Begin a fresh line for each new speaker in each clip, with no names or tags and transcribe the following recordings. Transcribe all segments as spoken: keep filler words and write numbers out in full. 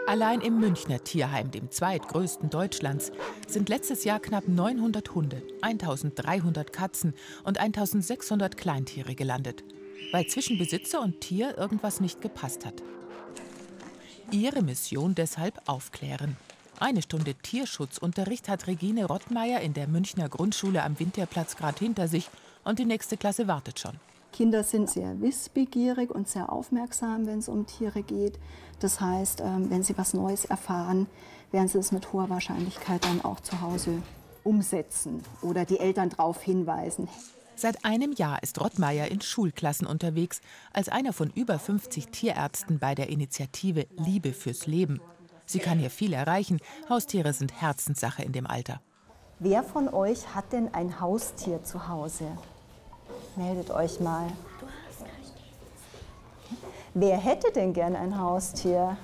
Allein im Münchner Tierheim, dem zweitgrößten Deutschlands, sind letztes Jahr knapp neunhundert Hunde, eintausenddreihundert Katzen und eintausendsechshundert Kleintiere gelandet, weil zwischen Besitzer und Tier irgendwas nicht gepasst hat. Ihre Mission deshalb aufklären. Eine Stunde Tierschutzunterricht hat Regine Rottmeier in der Münchner Grundschule am Winterplatz gerade hinter sich und die nächste Klasse wartet schon.
Kinder sind sehr wissbegierig und sehr aufmerksam, wenn es um Tiere geht. Das heißt, wenn sie was Neues erfahren, werden sie es mit hoher Wahrscheinlichkeit dann auch zu Hause umsetzen oder die Eltern darauf hinweisen.
Seit einem Jahr ist Rottmeier in Schulklassen unterwegs, als einer von über fünfzig Tierärzten bei der Initiative Liebe fürs Leben. Sie kann hier viel erreichen. Haustiere sind Herzenssache in dem Alter.
Wer von euch hat denn ein Haustier zu Hause? Meldet euch mal. Wer hätte denn gern ein Haustier?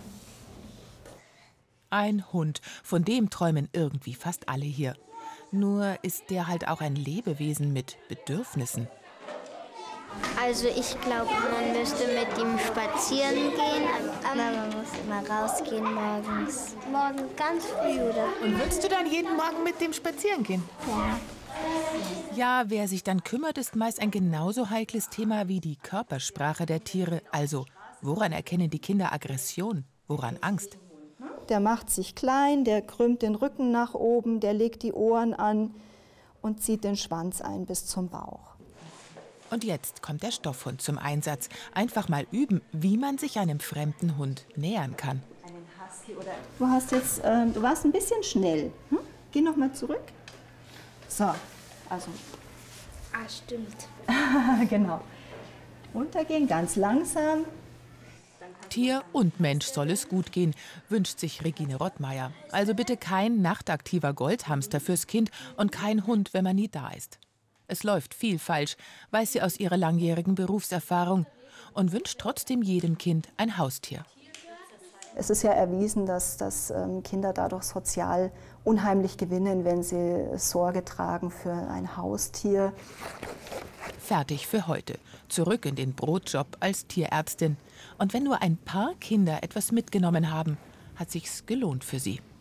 Ein Hund, von dem träumen irgendwie fast alle hier. Nur ist der halt auch ein Lebewesen mit Bedürfnissen.
Also ich glaube, man müsste mit ihm spazieren gehen. Aber man muss immer rausgehen morgens. Morgen ganz früh, oder?
Und würdest du dann jeden Morgen mit dem spazieren gehen?
Ja.
Ja, wer sich dann kümmert, ist meist ein genauso heikles Thema wie die Körpersprache der Tiere. Also, woran erkennen die Kinder Aggression? Woran Angst?
Der macht sich klein, der krümmt den Rücken nach oben, der legt die Ohren an und zieht den Schwanz ein bis zum Bauch.
Und jetzt kommt der Stoffhund zum Einsatz. Einfach mal üben, wie man sich einem fremden Hund nähern kann.
Du hast jetzt, äh, du warst ein bisschen schnell. Hm? Geh noch mal zurück. So, also.
Ah, stimmt.
Genau. Runtergehen, ganz langsam.
Tier und Mensch soll es gut gehen, wünscht sich Regine Rottmeier. Also bitte kein nachtaktiver Goldhamster fürs Kind und kein Hund, wenn man nie da ist. Es läuft viel falsch, weiß sie aus ihrer langjährigen Berufserfahrung und wünscht trotzdem jedem Kind ein Haustier.
Es ist ja erwiesen, dass, dass ähm, Kinder dadurch sozial unheimlich gewinnen, wenn sie Sorge tragen für ein Haustier.
Fertig für heute. Zurück in den Brotjob als Tierärztin. Und wenn nur ein paar Kinder etwas mitgenommen haben, hat sich's gelohnt für sie.